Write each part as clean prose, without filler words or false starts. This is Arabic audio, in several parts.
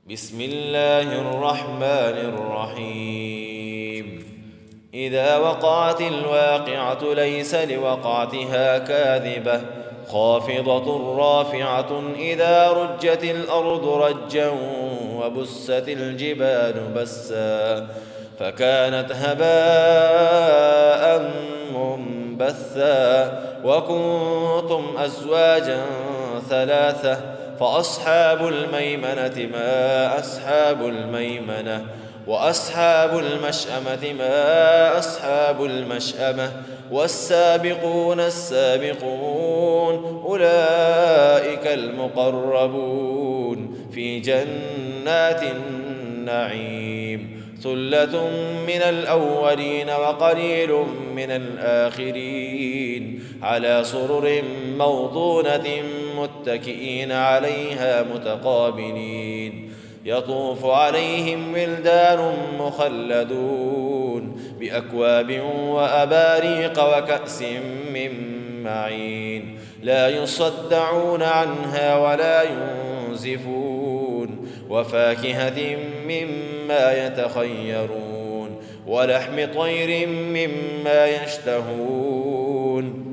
بسم الله الرحمن الرحيم إذا وقعت الواقعة ليس لوقعتها كاذبة خافضة رافعة إذا رجت الأرض رجا وبست الجبال بسا فكانت هباء منبثا وكنتم أزواجا ثلاثة فأصحاب الميمنة ما أصحاب الميمنة وأصحاب المشأمة ما أصحاب المشأمة والسابقون السابقون أولئك المقربون في جنات النعيم ثلة من الأولين وقليل من الآخرين على سرر موضونة متكئين عليها متقابلين يطوف عليهم ولدان مخلدون بأكواب وأباريق وكأس من معين لا يصدعون عنها ولا ينزفون وفاكهة مما يتخيرون ولحم طير مما يشتهون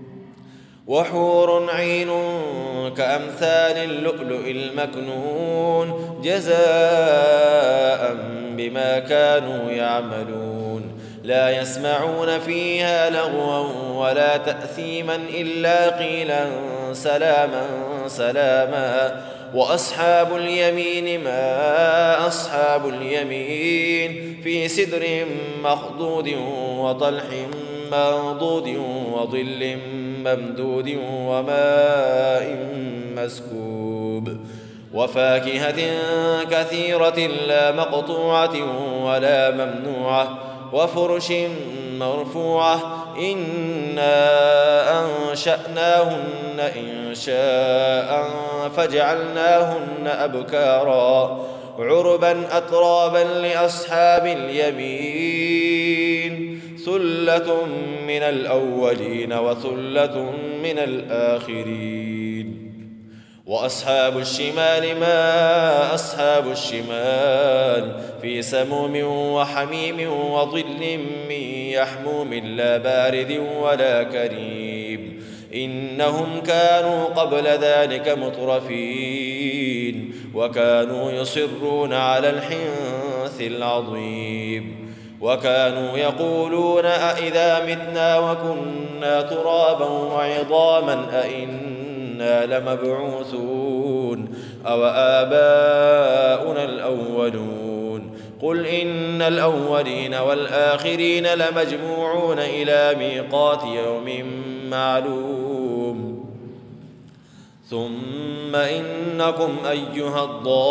وحور عين كأمثال اللؤلؤ المكنون جزاء بما كانوا يعملون لا يسمعون فيها لغوا ولا تأثيما إلا قيلا سلاما سلاما وأصحاب اليمين ما أصحاب اليمين في سدر مخضود وطلح منضود وظل ممدود وماء مسكوب وفاكهة كثيرة لا مقطوعة ولا ممنوعة وفرش مرفوعة إنا أنشأناهن إنشاء فجعلناهن أبكارا عربا أترابا لأصحاب اليمين ثلة من الأولين وثلة من الآخرين وأصحاب الشمال ما أصحاب الشمال في سموم وحميم وظل من يحموم لا بارد ولا كريم إنهم كانوا قبل ذلك مترفين وكانوا يصرون على الحنث العظيم وكانوا يقولون أئذا متنا وكنا ترابا وعظاما أئنا لمبعوثون أو آباؤنا الأولون قل إن الأولين والآخرين لمجموعون إلى ميقات يوم معلوم ثم إنكم أيها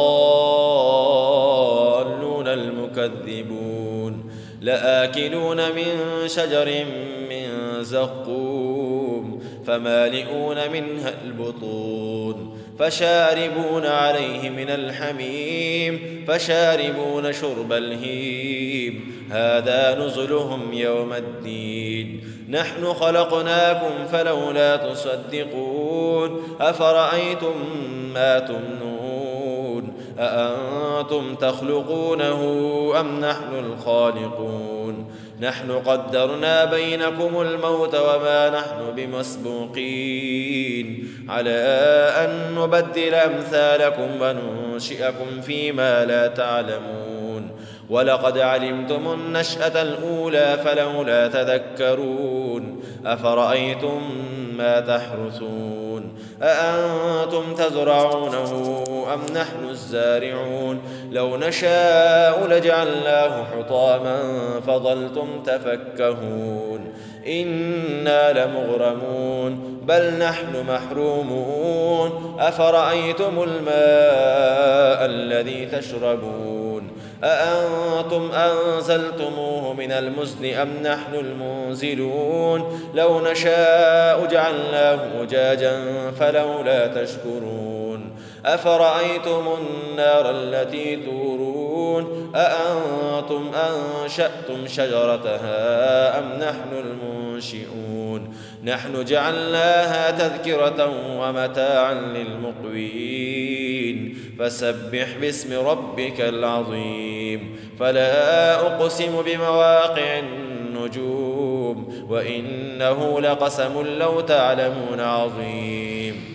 الضالون المكذبون لآكلون من شجر من زقوم فمالئون منها البطون فشاربون عليه من الحميم فشاربون شرب الهيم هذا نزلهم يوم الدين نحن خلقناكم فلولا تصدقون أفرأيتم ما تمنون أأنتم تخلقونه أم نحن الخالقون نحن قدرنا بينكم الموت وما نحن بمسبوقين على أن نبدل أمثالكم وننشئكم فيما لا تعلمون ولقد علمتم النشأة الأولى فلولا تذكرون أفرأيتم ما تحرثون أأنتم تزرعونه أم نحن الزارعون لو نشاء لجعلناه حطاما فظلتم تفكهون إنا لمغرمون بل نحن محرومون أفرأيتم الماء الذي تشربون أأنتم أنزلتموه من المزن أم نحن المنزلون لو نشاء جعلناه أجاجا فلولا تشكرون أفرأيتم النار التي تورون أأنتم أنشأتم شجرتها أم نحن المنشئون نحن جعلناها تذكرة ومتاعا للمقوين فسبح باسم ربك العظيم فلا أقسم بمواقع النجوم وإنه لقسم لو تعلمون عظيم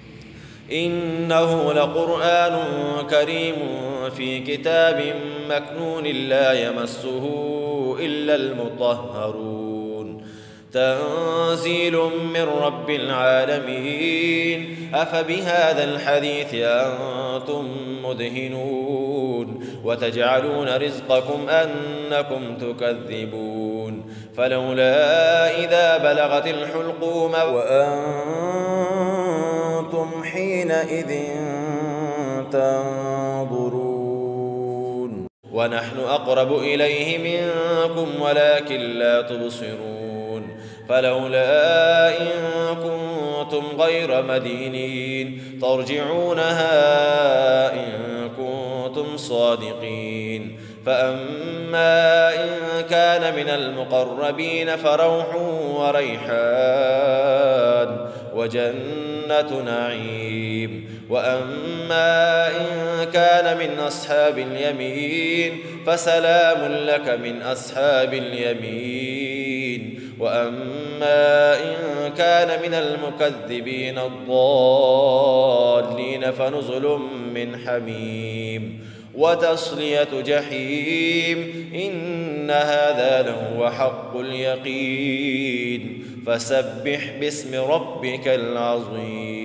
إنه لقرآن كريم في كتاب مكنون لا يمسه إلا المطهرون تنزيل من رب العالمين أفبهذا الحديث أنتم مدهنون وتجعلون رزقكم أنكم تكذبون فلولا إذا بلغت الحلقوم وأنتم حينئذ تنظرون ونحن أقرب إليه منكم ولكن لا تبصرون فلولا إن كنتم غير مدينين ترجعونها إن كنتم صادقين فأما إن كان من المقربين فروح وريحان وجنة نعيم وأما إن كان من أصحاب اليمين فسلام لك من أصحاب اليمين وأما إن كان من المكذبين الضالين فنزل من حميم وتصلية جحيم إن هذا لهو حق اليقين فسبح باسم ربك العظيم